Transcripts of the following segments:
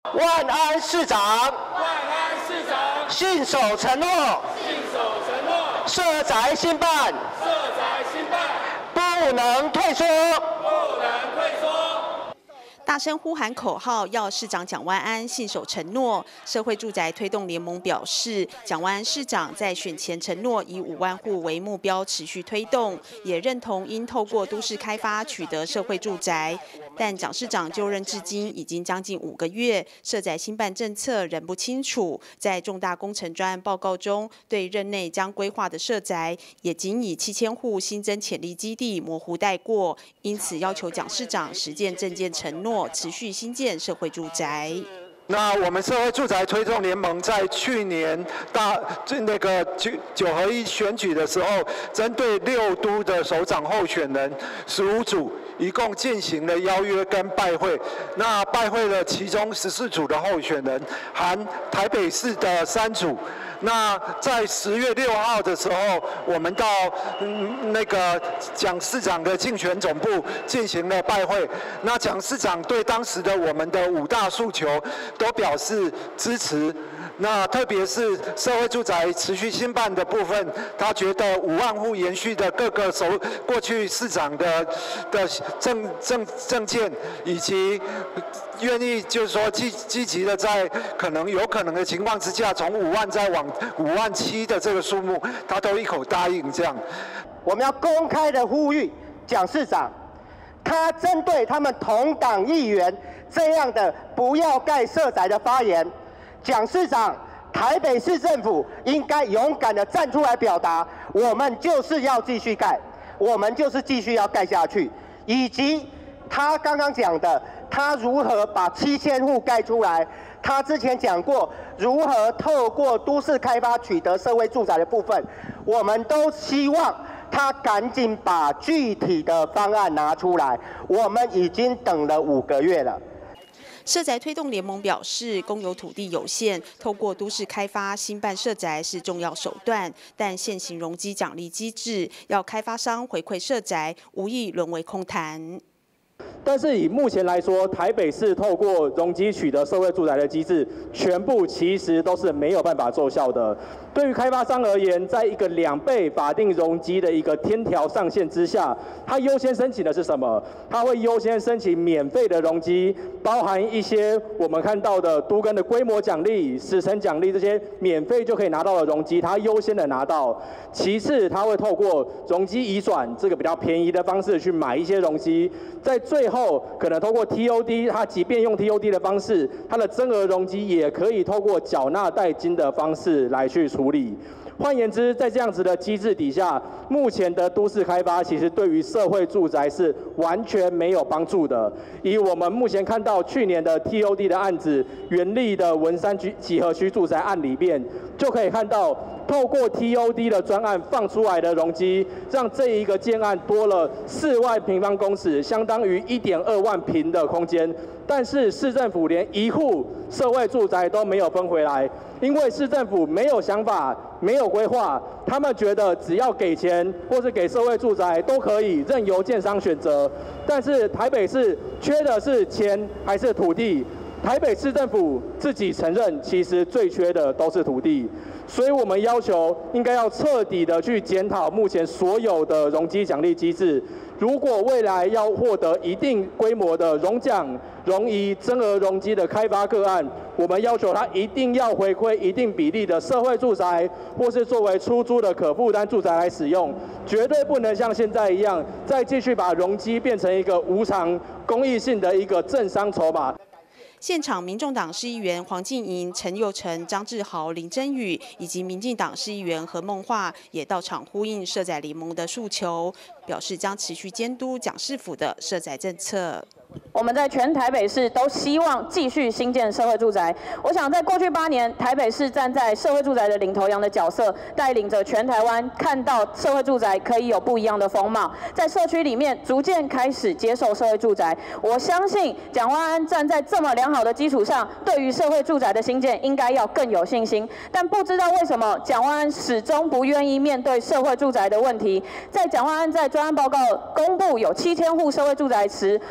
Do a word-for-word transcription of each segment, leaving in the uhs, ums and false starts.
万安市长， 万安市长信守承诺， 信守承诺， 社宅兴办， 社宅兴办， 不能退缩， 不能退缩。 大声呼喊口号，要市长蒋万安信守承诺。社会住宅推动联盟表示，蒋万安市长在选前承诺以五万户为目标持续推动，也认同应透过都市开发取得社会住宅。但蒋市长就任至今已经将近五个月，社宅兴办政策仍不清楚。在重大工程专案报告中，对任内将规划的社宅也仅以七千户新增潜力基地模糊带过，因此要求蒋市长实践政见承诺，持续新建社会住宅。 那我们社会住宅推动联盟在去年大那个九九合一选举的时候，针对六都的首长候选人十五组，一共进行了邀约跟拜会。那拜会了其中十四组的候选人，含台北市的三组。那在十月六号的时候，我们到嗯那个蒋市长的竞选总部进行了拜会。那蒋市长对当时的我们的五大诉求都表示支持。那特别是社会住宅持续兴办的部分，他觉得五万户延续的各个首过去市长的的政政政见，以及愿意就是说积积极的在可能有可能的情况之下，从五万再往五万七的这个数目，他都一口答应这样。 我们要公开的呼吁蒋市长，他针对他们同党议员这样的不要盖社宅的发言。蒋市长，台北市政府应该勇敢地站出来表达，我们就是要继续盖，我们就是继续要盖下去，以及他刚刚讲的，他如何把七千户盖出来，他之前讲过如何透过都市开发取得社会住宅的部分，我们都希望他赶紧把具体的方案拿出来，我们已经等了五个月了。 社宅推动联盟表示，公有土地有限，透过都市开发兴办社宅是重要手段，但现行容积奖励机制要开发商回馈社宅，无意沦为空谈。 但是以目前来说，台北市透过容积取得社会住宅的机制，全部其实都是没有办法奏效的。对于开发商而言，在一个两倍法定容积的一个天条上限之下，他优先申请的是什么？他会优先申请免费的容积，包含一些我们看到的都更的规模奖励、时程奖励这些免费就可以拿到的容积，他优先的拿到。其次，他会透过容积移转这个比较便宜的方式去买一些容积，在最后可能透过 T O D， 他即便用 T O D 的方式，他的增额容积也可以透过缴纳代金的方式来去处理。换言之，在这样子的机制底下，目前的都市开发其实对于社会住宅是完全没有帮助的。以我们目前看到去年的 T O D 的案子，元利的文山区集合区住宅案里面，就可以看到，透过 T O D 的专案放出来的容积，让这一个建案多了四万平方公尺，相当于 一点二万平的空间。但是市政府连一户社会住宅都没有分回来，因为市政府没有想法、没有规划，他们觉得只要给钱或是给社会住宅都可以任由建商选择。但是台北市缺的是钱还是土地？台北市政府自己承认，其实最缺的都是土地。所以我们要求应该要彻底的去检讨目前所有的容积奖励机制。如果未来要获得一定规模的容奖、容移、增额容积的开发个案，我们要求它一定要回馈一定比例的社会住宅，或是作为出租的可负担住宅来使用，绝对不能像现在一样，再继续把容积变成一个无偿公益性的一个政商筹码。 现场，民众党市议员黄静莹、陈佑成、张志豪、林真宇以及民进党市议员何孟桦也到场呼应社宅联盟的诉求，表示将持续监督蒋市府的社宅政策。 我们在全台北市都希望继续兴建社会住宅。我想，在过去八年，台北市站在社会住宅的领头羊的角色，带领着全台湾看到社会住宅可以有不一样的风貌，在社区里面逐渐开始接受社会住宅。我相信蒋万安站在这么良好的基础上，对于社会住宅的兴建应该要更有信心。但不知道为什么蒋万安始终不愿意面对社会住宅的问题。在蒋万安在专案报告公布有七千户社会住宅时，我们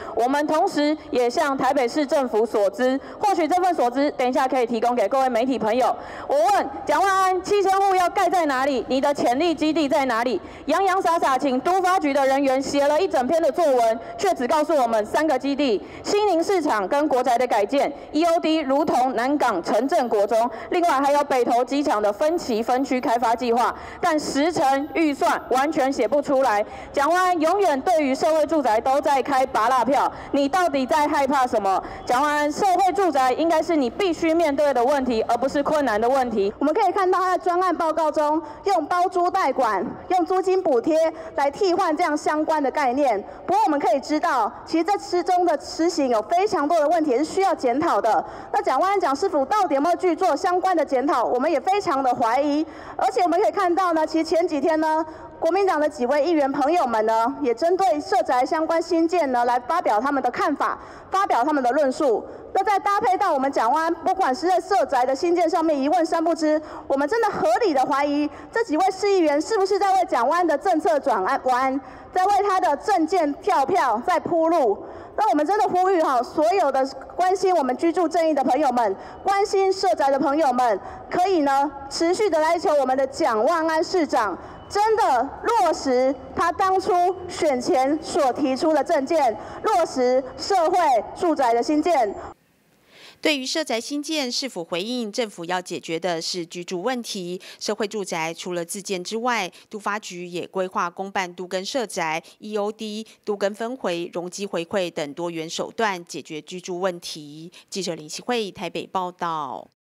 同时也向台北市政府所知，或许这份所知等一下可以提供给各位媒体朋友。我问蒋万安七千户要盖在哪里？你的潜力基地在哪里？洋洋洒洒请都发局的人员写了一整篇的作文，却只告诉我们三个基地：西宁市场跟国宅的改建 ，E O D 如同南港城镇国中，另外还有北投机场的分期分区开发计划，但时程预算完全写不出来。蒋万安永远对于社会住宅都在开拔蜡票，你到底在害怕什么？蒋万安，社会住宅应该是你必须面对的问题，而不是困难的问题。 我们可以看到他的专案报告中，用包租代管、用租金补贴来替换这样相关的概念。不过我们可以知道，其实在之中的施行有非常多的问题是需要检讨的。那蒋万安蒋市府到底有没有去做相关的检讨？我们也非常的怀疑。而且我们可以看到呢，其实前几天呢，国民党的几位议员朋友们呢，也针对社宅相关新建呢，来发表他们的看法，发表他们的论述。那再搭配到我们蒋万安，不管是在社宅的新建上面一问三不知，我们真的合理的怀疑这几位市议员是不是在为蒋万安的政策转弯，在为他的政见跳票在铺路。那我们真的呼吁哈，所有的关心我们居住正义的朋友们，关心社宅的朋友们，可以呢持续的来求我们的蒋万安市长真的落实他当初选前所提出的政见，落实社会住宅的新建。 对于社宅新建是否回应，政府要解决的是居住问题。社会住宅除了自建之外，都发局也规划公办都更社宅、E O D、都更分回、容积回馈等多元手段解决居住问题。记者林希慧台北报道。